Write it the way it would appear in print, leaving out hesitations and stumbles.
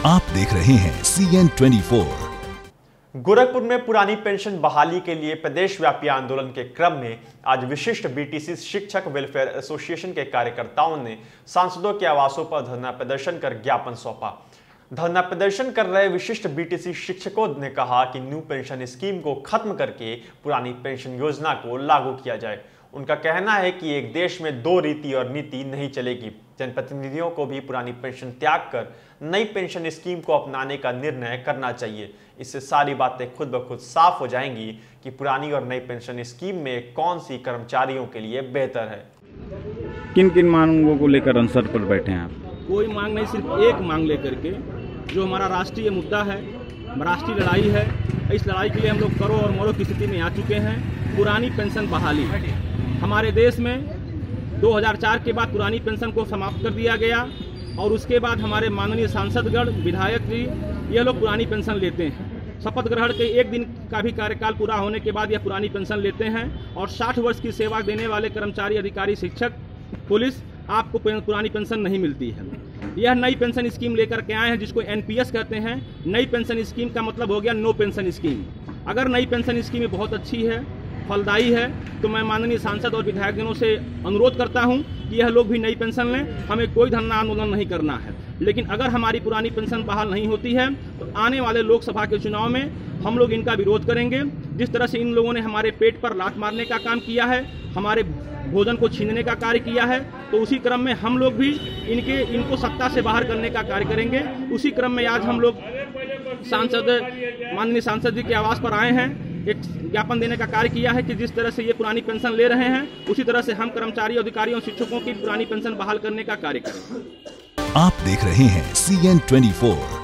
आप देख रहे हैं CN24। गोरखपुर में पुरानी पेंशन बहाली के लिए प्रदेश व्यापी आंदोलन के क्रम में आज विशिष्ट BTC शिक्षक वेलफेयर एसोसिएशन के कार्यकर्ताओं ने सांसदों के आवासों पर धरना प्रदर्शन कर ज्ञापन सौंपा। धरना प्रदर्शन कर रहे विशिष्ट BTC शिक्षकों ने कहा कि न्यू पेंशन स्कीम को खत्म करके पुरानी पेंशन योजना को लागू किया जाए। उनका कहना है कि एक देश में दो रीति और नीति नहीं चलेगी। जनप्रतिनिधियों को भी पुरानी पेंशन त्याग कर नई पेंशन स्कीम को अपनाने का निर्णय करना चाहिए। इससे सारी बातें खुद ब खुद साफ हो जाएंगी कि पुरानी और नई पेंशन स्कीम में कौन सी कर्मचारियों के लिए बेहतर है। किन किन मांगों को लेकर अनशन पर बैठे हैं आप? कोई मांग नहीं, सिर्फ एक मांग लेकर के, जो हमारा राष्ट्रीय मुद्दा है, राष्ट्रीय लड़ाई है। इस लड़ाई के लिए हम लोग करो और मरो की स्थिति में आ चुके हैं। पुरानी पेंशन बहाली। हमारे देश में 2004 के बाद पुरानी पेंशन को समाप्त कर दिया गया और उसके बाद हमारे माननीय सांसदगण, विधायक जी, ये लोग पुरानी पेंशन लेते हैं। शपथ ग्रहण के एक दिन का भी कार्यकाल पूरा होने के बाद यह पुरानी पेंशन लेते हैं और 60 वर्ष की सेवा देने वाले कर्मचारी, अधिकारी, शिक्षक, पुलिस, आपको पुरानी पेंशन नहीं मिलती है। यह नई पेंशन स्कीम लेकर के आए हैं जिसको NPS कहते हैं। नई पेंशन स्कीम का मतलब हो गया नो पेंशन स्कीम। अगर नई पेंशन स्कीम बहुत अच्छी है, फलदायी है, तो मैं माननीय सांसद और विधायकजनों से अनुरोध करता हूं कि यह लोग भी नई पेंशन लें। हमें कोई धरना आंदोलन नहीं करना है, लेकिन अगर हमारी पुरानी पेंशन बहाल नहीं होती है तो आने वाले लोकसभा के चुनाव में हम लोग इनका विरोध करेंगे। जिस तरह से इन लोगों ने हमारे पेट पर लात मारने का काम किया है, हमारे भोजन को छीनने का कार्य किया है, तो उसी क्रम में हम लोग भी इनको सत्ता से बाहर करने का कार्य करेंगे। उसी क्रम में आज हम लोग माननीय सांसद जी के आवास पर आए हैं, एक ज्ञापन देने का कार्य किया है कि जिस तरह से ये पुरानी पेंशन ले रहे हैं उसी तरह से हम कर्मचारी, अधिकारियों, शिक्षकों की पुरानी पेंशन बहाल करने का कार्य करें। आप देख रहे हैं CN24।